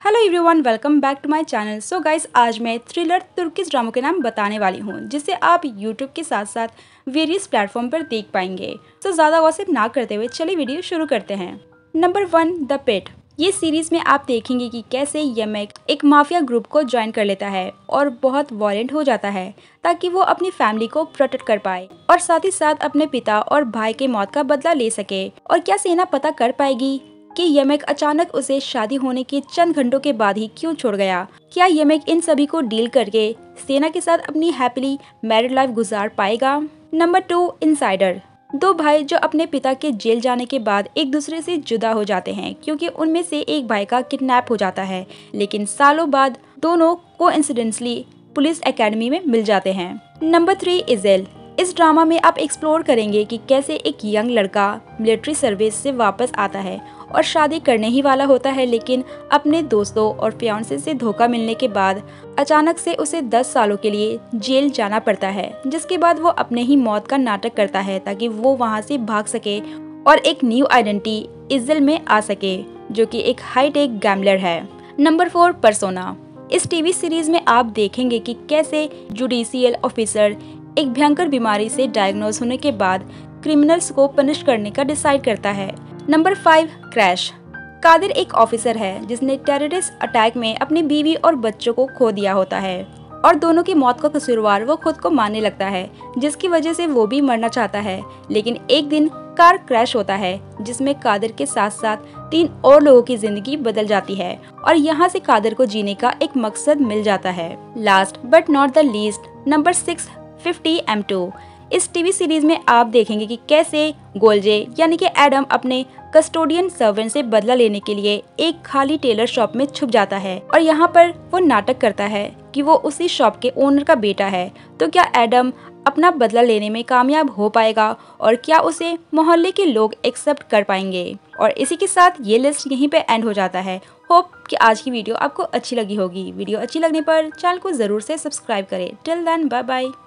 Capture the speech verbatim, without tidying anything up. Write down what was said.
Hello everyone, welcome back to my channel. So guys, आज मैं thriller Turkish ड्रामों के नाम बताने वाली हूँ जिसे आप यूट्यूब के साथ साथ वेरियस प्लेटफॉर्म पर देख पाएंगे। तो ज़्यादा गॉसिप ना करते हुए चलिए वीडियो शुरू करते हैं। Number one, the pit. ये सीरीज में आप देखेंगे कि कैसे येमेक एक माफिया ग्रुप को ज्वाइन कर लेता है और बहुत वायलेंट हो जाता है ताकि वो अपनी फैमिली को प्रोटेक्ट कर पाए और साथ ही साथ अपने पिता और भाई के मौत का बदला ले सके। और क्या सेना पता कर पाएगी कि येमेक अचानक उसे शादी होने के चंद घंटों के बाद ही क्यों छोड़ गया? क्या येमेक इन सभी को डील करके सेना के साथ अपनी हैप्पीली मैरिड लाइफ गुजार पाएगा? Number two, insider. दो भाई जो अपने पिता के जेल जाने के बाद एक दूसरे से जुदा हो जाते हैं क्योंकि उनमें से एक भाई का किडनैप हो जाता है, लेकिन सालों बाद दोनों कोइंसिडेंटली पुलिस एकेडमी में मिल जाते हैं। Number three, Ezel. इस ड्रामा में आप एक्सप्लोर करेंगे कि कैसे एक यंग लड़का मिलिट्री सर्विस से वापस आता है और शादी करने ही वाला होता है, लेकिन अपने दोस्तों और फियांसे से धोखा मिलने के बाद अचानक से उसे दस सालों के लिए जेल जाना पड़ता है, जिसके बाद वो अपने ही मौत का नाटक करता है ताकि वो वहां से भाग सके और एक न्यू आइडेंटिटी इजेल में आ सके, जो कि एक हाईटेक गैम्बलर है। Number four, persona. इस टीवी सीरीज में आप देखेंगे कि कैसे जुडिशियल ऑफिसर एक भयंकर बीमारी से डायग्नोज होने के बाद क्रिमिनल्स को पनिश करने का डिसाइड करता है। Number five, crash. कादिर एक ऑफिसर है जिसने टेररिस्ट अटैक में अपनी बीवी और बच्चों को खो दिया होता है और दोनों की मौत का कसूरवार वो खुद को मानने लगता है, जिसकी वजह से वो भी मरना चाहता है। लेकिन एक दिन कार क्रैश होता है जिसमें कादिर के साथ साथ तीन और लोगों की जिंदगी बदल जाती है और यहाँ से कादिर को जीने का एक मकसद मिल जाता है। Last but not the least, number six, fifty M two. इस टीवी सीरीज में आप देखेंगे कि कैसे गोलजे यानी कि एडम अपने कस्टोडियन सर्वेंट से बदला लेने के लिए एक खाली टेलर शॉप में छुप जाता है और यहाँ पर वो नाटक करता है कि वो उसी शॉप के ओनर का बेटा है। तो क्या एडम अपना बदला लेने में कामयाब हो पाएगा और क्या उसे मोहल्ले के लोग एक्सेप्ट कर पाएंगे? और इसी के साथ ये लिस्ट यहीं पे एंड हो जाता है। होप कि आज की वीडियो आपको अच्छी लगी होगी। वीडियो अच्छी लगने पर चैनल को जरूर से सब्सक्राइब करें। Till then, bye bye.